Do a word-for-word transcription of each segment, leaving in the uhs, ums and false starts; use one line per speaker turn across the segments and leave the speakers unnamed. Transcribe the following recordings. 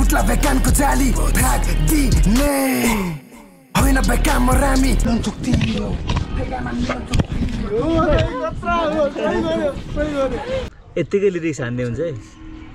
फुट्ला बेकानको जाली थाक दिने होइन बेकाम रामी
यतिकै लिरिक्स हान्ने हुन्छ है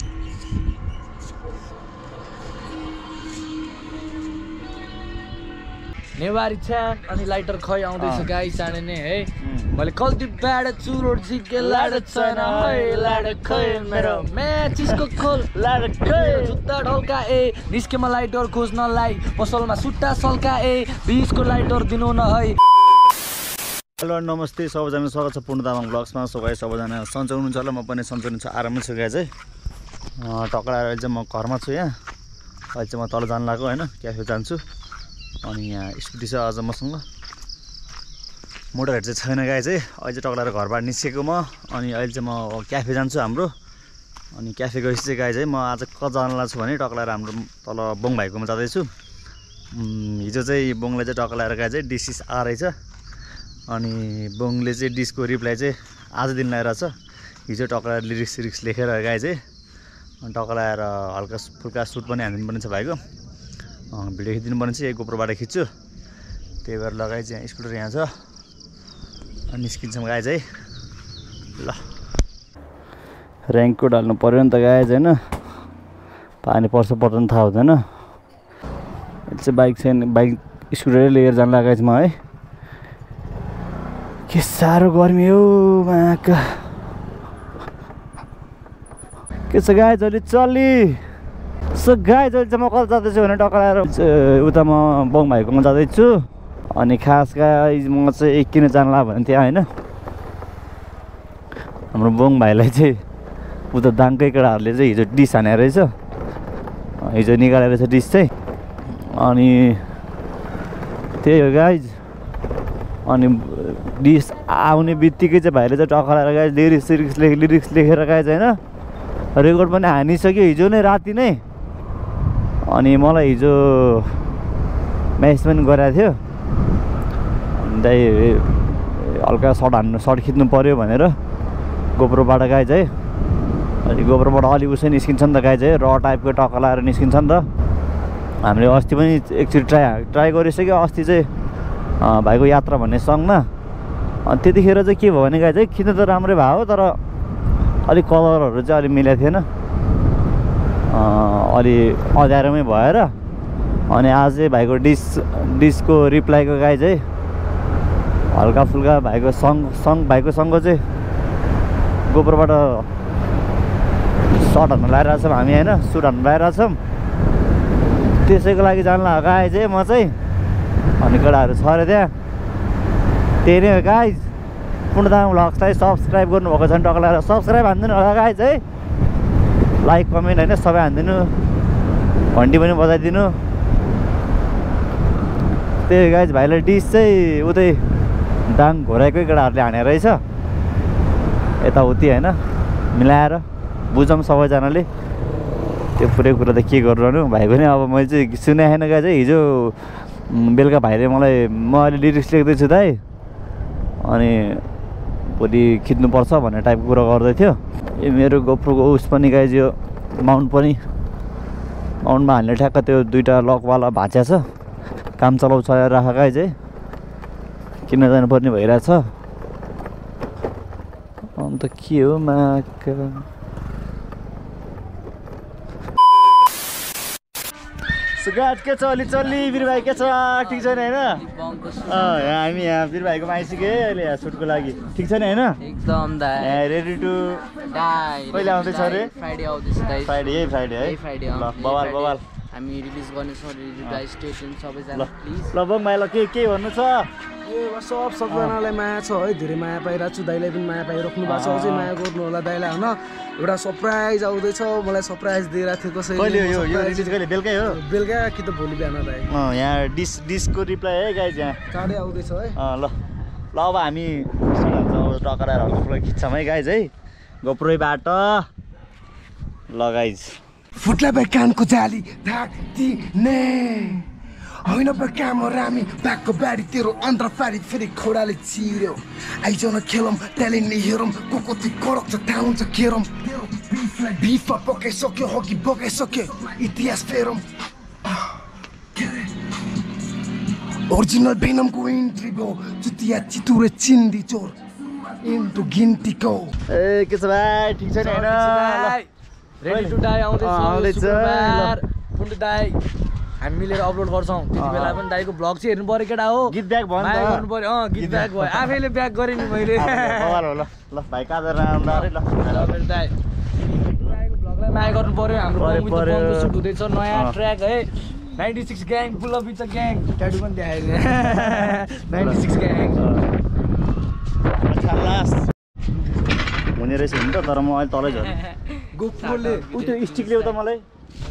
नेवारी छ्या अनि लाइटर खै आउँदैछ गाई चाँडै नै है मैले कल्ती ब्याड चुरो झिके लाड छैन है लाड खै मेरो म्याचिसको खोल लाड खै जुत्ता ढल्का ए निस्केमा लाइटर खोज्नलाई पसलमा सुट्टा सल्का ए बिसको लाइटर दिनु न है।
हेलो नमस्ते सबैजना स्वागत छ पुण्डु तामाङ भ्लग्समा। सो गाइस सबैजना सन्चै हुनुहुन्छ होला, म पनि सन्चै हुनुहुन्छ, आरामै छु गाइस है। टक्कर आएर अहिले चाहिँ म घरमा छु, यहाँ अहिले चाहिँ म तल जानु लाग्यो होइन, क्याफे जान्छु। अनि यहाँ स्कुटी छ अझ मसँग, मोटरहरू चाहिँ छैन गाइस है। अहिले चाहिँ टक्कर आएर घरबाट निस्केको म, अनि अहिले चाहिँ म क्याफे जान्छु हाम्रो। अनि क्याफे गएपछि चाहिँ गाइस है म आज कता जानु लाग्छु भने टक्कर आएर हाम्रो तल बोङ भाइकोमा जाँदैछु। हिजो चाहिँ बोङले चाहिँ टक्कर आएर गाइस है डिसिस आ रहेछ, अनि बोङले चाहिँ डिसको रिप्लाई चाहिँ आज दिन लगाइरहेछ। हिजो टक्कर लिरिक्स सिरिक्स लेखेर गाइस है, अनि टक्कर आएर हल्का फुल्का सुट पनि हानिदिनु पर्ने छ भाइको, भिडियो खिचिदिनु पर्ने छ। यही गोप्रोबाट खिच्छु, त्यही भएर लगाइ चाहिँ यहाँ स्कुटर यहाँ छ, अनि निस्किन्छौँ गाइस है। ल ऱ्याङ्कको हाल्नु पऱ्यो नि त गाइस होइन, पानी पर्छ पर्दैन थाहा हुँदैन। चाहिँ बाइक छैन, बाइक स्कुटरै लिएर जानु लगाएछ म है। के साह्रो गर्मी हो माका, के छ गाइस अहिले चल्ली। सो गाइस अहिले चाहिँ म कता जाँदैछु भने टक्कर आएर उता म बोङ भाइकोमा जाँदैछु। अनि खास गाइस म चाहिँ एक किन जानु लाग्यो भने त्यहाँ होइन हाम्रो बोङ भाइलाई चाहिँ उता दाङकै केटाहरूले चाहिँ हिजो डिस हाने रहेछ, हिजो निकालेर रहेछ डिस चाहिँ। अनि त्यही हो गाइस, अनि डिस आउने बित्तिकै चाहिँ भाइले चाहिँ टक्कर आएर गाइस लिरिक्स सिरिक्स लेख लिरिक्स लेखेर गाइस होइन रेकर्ड पनि हानिसक्यो हिजो नै राति नै। अनि मलाई हिजो म्यासेज पनि गरेको थियो, अनि दाइ हल्का सर्ट हान्नु सर्ट खिच्नु पऱ्यो भनेर गोप्रोबाट गाइस है। अनि गोप्रोबाट अलि उसै निस्किन्छ नि त गाइस है, र टाइपको टक्कर लगाएर निस्किन्छ नि त। हामीले अस्ति पनि एकचोटि ट्राई ट्राई गरिसक्यो अस्ति चाहिँ भाइको यात्रा भन्ने सङमा। अनि त्यतिखेर चाहिँ के भयो भने गाइस है खिच्न त राम्रै भयो, तर अलिक कलरहरू चाहिँ अलिक मिलेको थिएन, अलि अँध्यारोमै भएर। अनि आज चाहिँ भाइको डिस डिसको रिप्लाईको गाइस है हल्का फुल्का भाइको सङ सङ भाइको सङको चाहिँ गोप्रोबाट सर्ट हान्नु लगाइरहेको छौँ हामी होइन, सुट हान्नु लगाइरहेको छौँ। त्यसैको लागि जानु लाग्यो गाइस है म चाहिँ। अनि केटाहरू छ अरे त्यहाँ, त्यही नै हो गाइस। पुण्डु तामाङ भ्लग्सलाई सब्सक्राइब गर्नुभएको छ भने टक्कर लगाएर सब्सक्राइब हानिदिनु होला गाइस है, लाइक कमेन्ट होइन सबै हानिदिनु, घन्टी पनि बजाइदिनु। त्यही गाइस भाइलाई डिस चाहिँ उतै दाङ घोराइकै केटाहरूले हाने रहेछ यताउति होइन, मिलाएर बुझौँ सबैजनाले। त्यो पुरै कुरा त के गरिरहनु भाइ पनि। अब मैले चाहिँ सुनेको छैन गाइस है, हिजो बेलुका भाइले मलाई म अहिले लिरिक्स लेख्दैछु दाइ अनि भोलि खिच्नुपर्छ भन्ने टाइपको कुरा गर्दै थियो। यो मेरो गोप्रोको उस पनि गाइस यो माउन्ट पनि माउन्टमा हाल्ने ठ्याक्क त्यो दुइटा लकवाला भाँच्या छ, काम चलाउ चलाएर राख गाइस है, किन जानुपर्ने भइरहेछ। अन्त के हो माका गाइस के छ अलि चल्ली वीर भाइ के छ ठिक छैन होइन? यहाँ हामी यहाँ वीर भाइकोमा आइसक्यो है अहिले यहाँ सुटको लागि, ठिक छैन होइन?
एकदम दाइ
रेडी टु डाइ। कहिले आउँदैछ अरे?
फ्राइडे आउँदैछ दाइ। फ्राइडे
यही फ्राइडे है?
फ्राइडे
ल बवाल बवाल
हामी रिलिज गर्नेछौँ। दाइ स्टे ट्युन सबैजना प्लिज।
ल बोङ भाइ ल के के भन्नु छ?
ए सब सबजनालाई माया छ है, धेरै माया पाइरहेको छु। दाइलाई पनि माया पाइराख्नु भएको छ, अझै माया गर्नु होला दाइलाई होइन। एउटा सरप्राइज आउँदैछ, मलाई सरप्राइज दिइरहेको थियो कसैले।
कहिले हो यो रिलिज? कहिले? बेलुकै हो?
बेलुका कि त भोलि बिहान दाइ।
अँ यहाँ डिस डिसको रिप्लाई है गाइस यहाँ
चाँडै आउँदैछ है।
अँ ल ल अब हामी टक्कर आएर हल्का फुल्का खिच्छौँ है गाइस है गोप्रोबाट। ल गाइस
फुट्ला बेकानको जाली थाक दिने होइन बेकाम रामी ब्यागको बारी तेरो अन्डर पारी फेरि खोडाले चिर्यो। आइज न खेलौँ ट्यालेन्टले हेरौँ को कति कडक छ थाहा हुन्छ खेरौँ। बिफा पकाइसक्यो हकी बगाइसक्यो इतिहास फेरौँ ओरिजिनल भेनमको इन्ट्री भयो चुतिया चितुरे चिन्दी चोर इन्टु गिन्तीको
ए के छ भाइ ठीक छ नि हैन
रेडी टु डाई आउँदैछ शुक्रबार पुण्डु दाई हामी मिलेर अपलोड गर्छौँ त्यति बेला पनि दाईको भ्लग चाहिँ हेर्नु पर्यो केटा हो
गीत ब्याग भन्नु
माया गर्नु पर्यो अँ गीत ब्याग भयो आफैले ब्याग गरेँ नि मैले
ल ल भाइ काजर राम्रो अरे ल
मेरो दाई दाईको भ्लगलाई माया गर्नु पर्यो हाम्रो बङको सुट हुँदैछ नयाँ ट्र्याक है ninety six gang pull off it's a gang tattoo पनि देखाएको नाइन्टी सिक्स ग्याङ
खलास हुने रहेछ नि त तर म अहिले तलै झरेँ
गोप्रोले
उ त्यो स्टिक ल्याउ त मलाई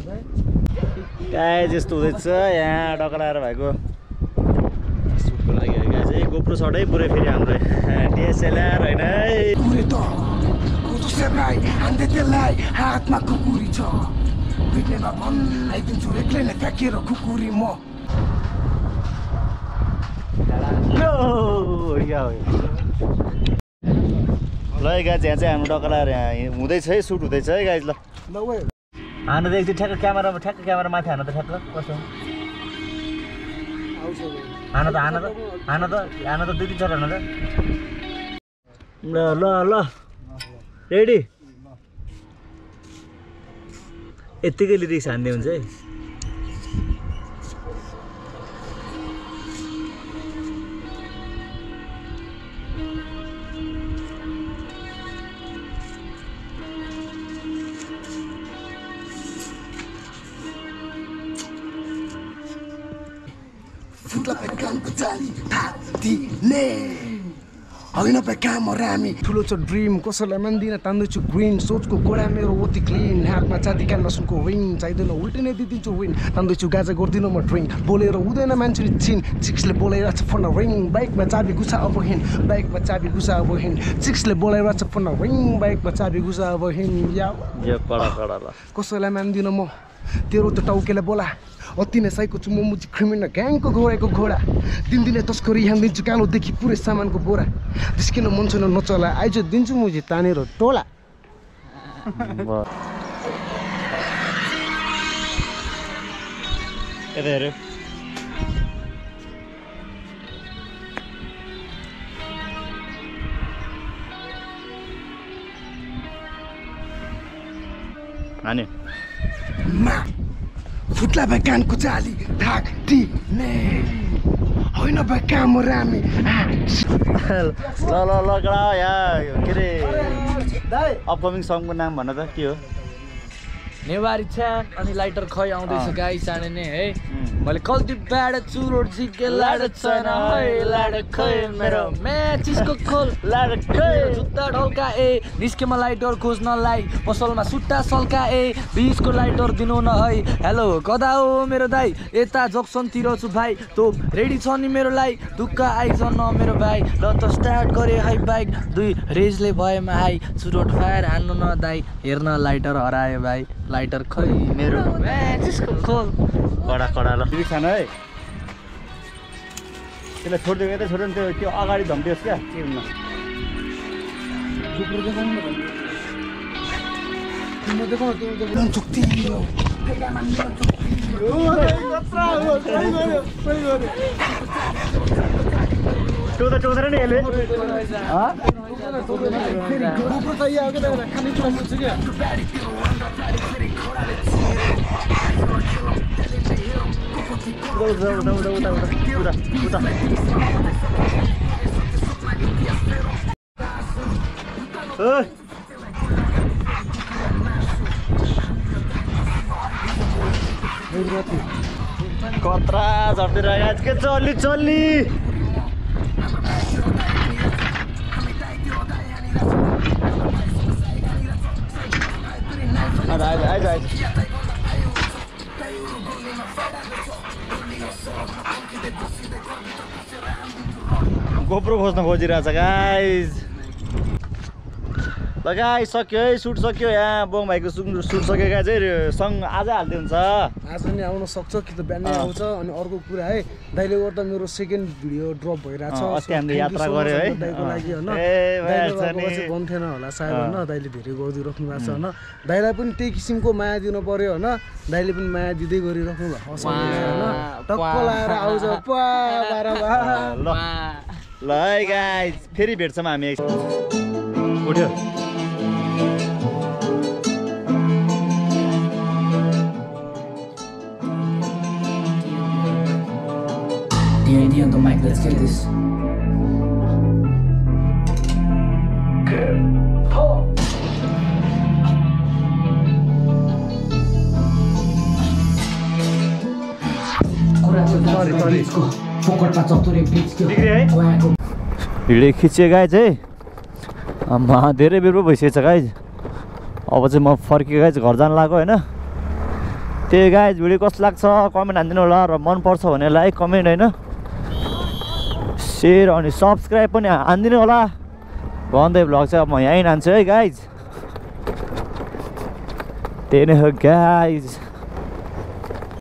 गाई जस्तो हुँदैछ यहाँ डकलाएर भएको सुटको लागि है गाई चाहिँ गोप्रो सटै पुरै फेरि हाम्रो डिएसएलआर होइन है
कुरे त कुचो सेब्राई हान्दै त्यसलाई हातमा कुकुरी छ पिट्नेमा भन्नाइदिन्छु एक्लै नै फ्याँकेर खुकुरी म
ल गाई यहाँ चाहिँ हाम्रो डकलाएर यहाँ हुँदैछ है सुट हुँदैछ है गाई ल हानु त एकचोटि ठ्याक्क क्यामेरामा ठ्याक्क क्यामेरा माथि हानु त ठ्याक्क कस्तो हान त हान त हान त हान त दुई तिनचोटि हान त ल ल ल रेडी यत्तिकै लिरिक्स हान्ने हुन्छ है
होइन भाइ काम रामी ठुलो छ ड्रिम कसैलाई मान्दिनँ तान्दैछु ग्रिन सोचको गोडा मेरो ओती क्लिन हातमा चाँदी कानमा सुनको रिङ चाहिँदैन उल्टै नै दिइदिन्छु विन तान्दैछु गाजा गर्दिनँ म ड्रिङ्क बोलेर हुँदैन मान्छेले चिन चिक्सले बोलाइरहेको छ फोन रिङ बाइकमा चाबी घुसा अब हिँड बाइकमा चाबी घुसा अब हिँड चिक्सले बोलाइरहेको छ फोन रिङ बाइकमा चाबी घुसा अब हिँड या कसैलाई मान्दिनँ म तेरो त टाउकेलाई बोला अति नै साइको छु म मुजी क्रिमिनल ग्याङको घोडाको घोडा दिनदिनै तस्करी हान्दिन्छु कालोदेखि पुरै सामानको बोरा जिस्किन मन छैन नचला आइज दिन्छु मुजी तानेर टोला
यता हेऱ्यो हान्यो
फुट्ला भाइ कानको चाली ढाक दिने होइन भाइ काम रामी
ल ल ल गडा यहाँ के अरे अपकमिङ सङको नाम भन्न त के हो
नेवारी छ्यान अनि लाइटर खै आउँदैछ गाई चाँडै नै है मैले कल्ती ब्याड चुरोट झिके लाड छैन है लाड खै मेरो म्याचिसको खोल लाड खै जुत्ता ढल्का ए निस्केमा लाइटर खोज्नलाई पसलमा सुट्टा सल्का ए बिसको लाइटर दिनु न है हेलो कदा हो मेरो दाई यता जक्सनतिर छु भाइ तँ रेडी छ नि मेरो लाई दुःख आइज न मेरो भाइ ल त स्टार्ट गरे है बाइक दुई रेजले भएमा हाई चुरोट फायर हान्नु न दाई हेर्न लाइटर हरायो भाइ लाइटर खै मेरो म्याचिसको खोल
कडा कडा ल फेरि खान है त्यसलाई छोडिदियो यतै छोड्यो नि त्यो त्यो अगाडि धम्टियोस् क्या के हुन्न टोदा टोदेर नि यसले उता उता उता उता उता उता कत्रा झर्दै आज के चल्ली चल्ली आइज आइज आइज गोप्रो खोज्न खोजिरहेछ गाइज ल ल गाइस सक्यो है सुट सक्यो यहाँ बोङ भाइको सुट सक्यो गाइस है सङ आज हाल्दै हुन्छ
आज नि आउन सक्छ कि त बिहानै आउँछ अनि अर्को कुरा है दाइले गर्दा मेरो सेकेन्ड भिडियो ड्रप भइरहेछ
अस्ति हामीले यात्रा गर्यो है
दाइको लागि हैन
ए
दाइले भन्थेन होला सायद हैन दाइले धेरै गरिदिराख्नु भएको छ हैन दाइलाई पनि त्यही किसिमको माया दिनु पर्यो हैन दाइले पनि माया दिँदै गरिराख्नु भएको छ हैन टक्क लाएर आउँछ पा बारा
ल ल है गाइस फेरि भेट्छौँ हामी उठ्यो
D and D on the mic, let's get this.
Video खिच्यो गाइज है आमा धेरै बेर पो भइसकेको छ गाइज अब चाहिँ म फर्कियो गाइज घर जान लाग्यो होइन त्यही गाइज भिडियो कस्तो लाग्छ कमेन्ट हानिदिनु होला र मनपर्छ भने लाइक कमेन्ट होइन सेयर अनि सब्सक्राइब पनि हानिदिनु होला भन्दै भ्लग चाहिँ अब म यहीँ हान्छु है गाइज त्यही नै हो गाइज